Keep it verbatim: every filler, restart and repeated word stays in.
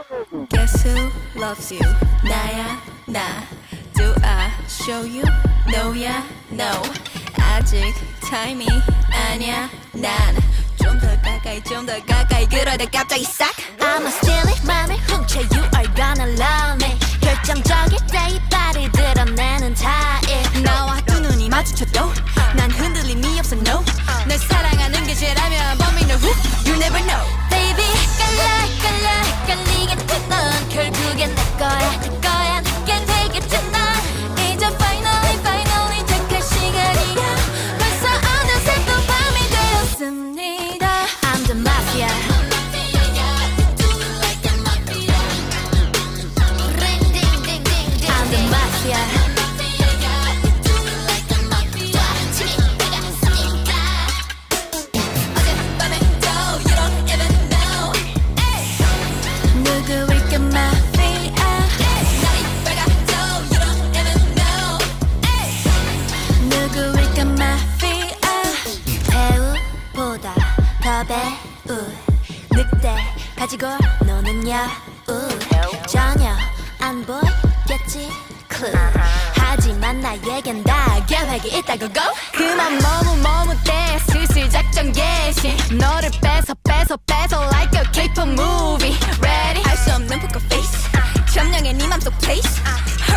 Guess who loves you? 나야 나. Do I show you? No야 no. 아직 타임이 아니야 난. 좀 더 가까이 좀 더 가까이 그러다 갑자기 싹. I'ma steal it 맘을 훔쳐 You are gonna love me. 결정적일 때이 발이 드러내는 타입. 나와 두 눈이 마주쳐도 난 흔들림이 없어 no. 널 사랑하는 게 죄라면 범인은 who? You never know. Baby 깔라 깔라 헷갈리겠지 넌 결국엔 내 거야 내 거야 내게 되겠지 넌 이제 finally finally 택할 시간이야 벌써 어느새 또 밤이 되었습니다. I'm the mafia. I'm the mafia. 누구일까 마피아. 누구일까 마피아. 배우보다 더 배우. 늑대 가지고 노는 여우. 전혀 안 보이겠지 clue. 하지만 나에겐 다 계획이 있다고 go. 그만 머뭇머뭇대 슬슬 작전 개시. 너를 뺏어 뺏어 뺏어 like a K-pop movie. Ready? 할 수 없는 poker face. 점령해 네 맘속 place.